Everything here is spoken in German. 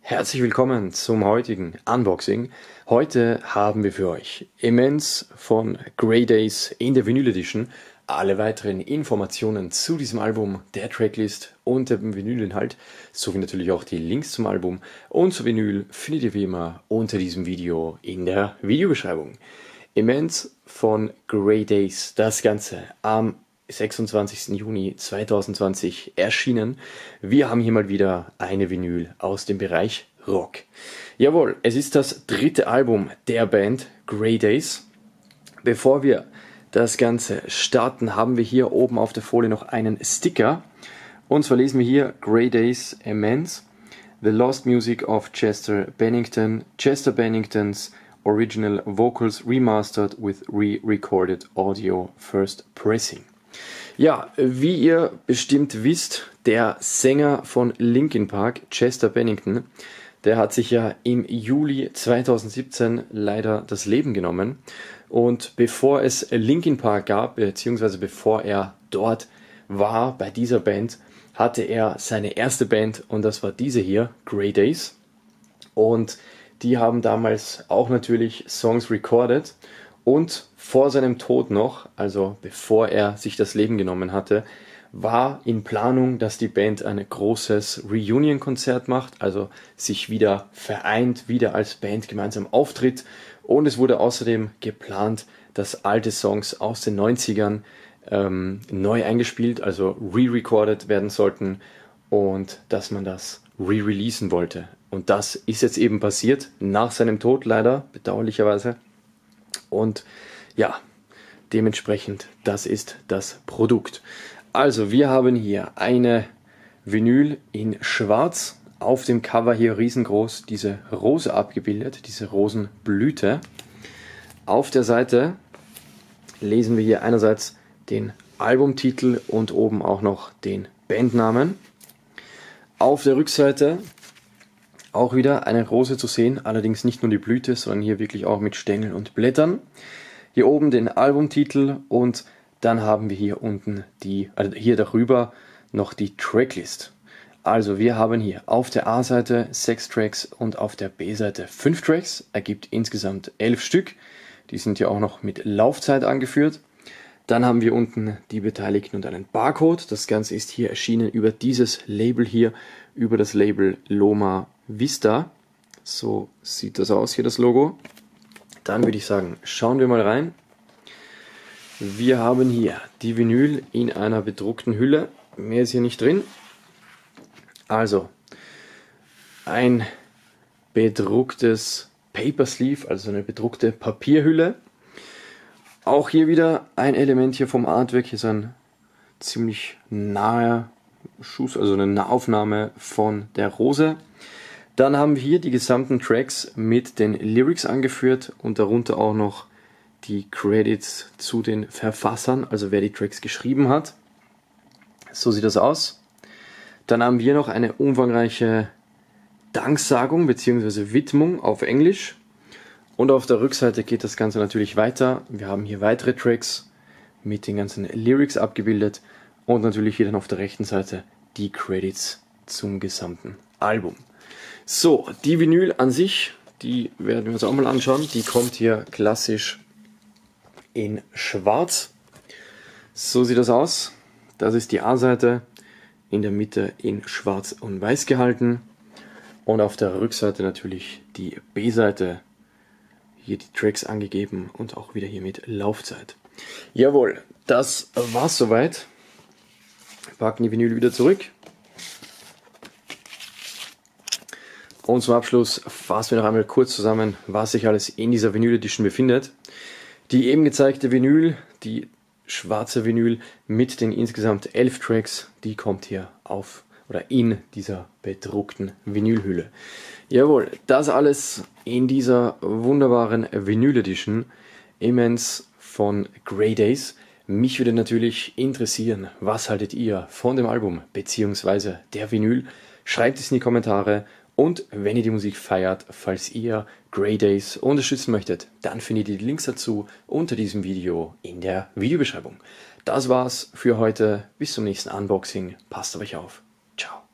Herzlich willkommen zum heutigen Unboxing. Heute haben wir für euch Immense von Grey Daze in der Vinyl Edition. Alle weiteren Informationen zu diesem Album, der Tracklist und dem Vinylinhalt, sowie natürlich auch die Links zum Album und zur Vinyl findet ihr wie immer unter diesem Video in der Videobeschreibung. Immense von Grey Daze, das Ganze am 26. Juni 2020 erschienen. Wir haben hier mal wieder eine Vinyl aus dem Bereich Rock. Jawohl, es ist das dritte Album der Band Grey Daze. Bevor wir das Ganze starten, haben wir hier oben auf der Folie noch einen Sticker. Und zwar lesen wir hier Grey Daze Immense, The Lost Music of Chester Bennington, Chester Bennington's Original Vocals Remastered with Re-Recorded Audio First Pressing. Ja, wie ihr bestimmt wisst, der Sänger von Linkin Park, Chester Bennington, der hat sich ja im Juli 2017 leider das Leben genommen. Und bevor es Linkin Park gab, beziehungsweise bevor er dort war bei dieser Band, hatte er seine erste Band und das war diese hier, Grey Daze. Und die haben damals auch natürlich Songs recorded. Und vor seinem Tod noch, also bevor er sich das Leben genommen hatte, war in Planung, dass die Band ein großes Reunion-Konzert macht, also sich wieder vereint, wieder als Band gemeinsam auftritt. Und es wurde außerdem geplant, dass alte Songs aus den 90ern neu eingespielt, also re-recorded werden sollten und dass man das re-releasen wollte. Und das ist jetzt eben passiert, nach seinem Tod leider, bedauerlicherweise. Und ja, dementsprechend, das ist das Produkt. Also, wir haben hier eine Vinyl in Schwarz, auf dem Cover hier riesengroß diese Rose abgebildet, diese Rosenblüte. Auf der Seite lesen wir hier einerseits den Albumtitel und oben auch noch den Bandnamen. Auf der Rückseite auch wieder eine Rose zu sehen, allerdings nicht nur die Blüte, sondern hier wirklich auch mit Stängeln und Blättern. Hier oben den Albumtitel und dann haben wir hier unten hier darüber noch die Tracklist. Also wir haben hier auf der A-Seite 6 Tracks und auf der B-Seite 5 Tracks, ergibt insgesamt 11 Stück. Die sind ja auch noch mit Laufzeit angeführt. Dann haben wir unten die Beteiligten und einen Barcode. Das Ganze ist hier erschienen über dieses Label hier, über das Label Loma Vista. So sieht das aus, hier das Logo. Dann würde ich sagen, schauen wir mal rein. Wir haben hier die Vinyl in einer bedruckten Hülle. Mehr ist hier nicht drin. Also, ein bedrucktes Paper Sleeve, also eine bedruckte Papierhülle. Auch hier wieder ein Element hier vom Artwork. Hier ist ein ziemlich naher Schuss, also eine Nahaufnahme von der Rose. Dann haben wir hier die gesamten Tracks mit den Lyrics angeführt und darunter auch noch die Credits zu den Verfassern, also wer die Tracks geschrieben hat. So sieht das aus. Dann haben wir noch eine umfangreiche Danksagung bzw. Widmung auf Englisch. Und auf der Rückseite geht das Ganze natürlich weiter. Wir haben hier weitere Tracks mit den ganzen Lyrics abgebildet und natürlich hier dann auf der rechten Seite die Credits zum gesamten Album. So, die Vinyl an sich, die werden wir uns auch mal anschauen. Die kommt hier klassisch in Schwarz. So sieht das aus. Das ist die A-Seite, in der Mitte in Schwarz und Weiß gehalten. Und auf der Rückseite natürlich die B-Seite. Hier die Tracks angegeben und auch wieder hier mit Laufzeit. Jawohl, das war's soweit. Packen die Vinyl wieder zurück. Und zum Abschluss fassen wir noch einmal kurz zusammen, was sich alles in dieser Vinyl Edition befindet. Die eben gezeigte Vinyl, die schwarze Vinyl mit den insgesamt 11 Tracks, die kommt hier auf oder in dieser bedruckten Vinylhülle. Jawohl, das alles in dieser wunderbaren Vinyl Edition, Immense von Grey Daze. Mich würde natürlich interessieren, was haltet ihr von dem Album bzw. der Vinyl? Schreibt es in die Kommentare. Und wenn ihr die Musik feiert, falls ihr Grey Daze unterstützen möchtet, dann findet ihr die Links dazu unter diesem Video in der Videobeschreibung. Das war's für heute. Bis zum nächsten Unboxing. Passt auf euch auf. Ciao.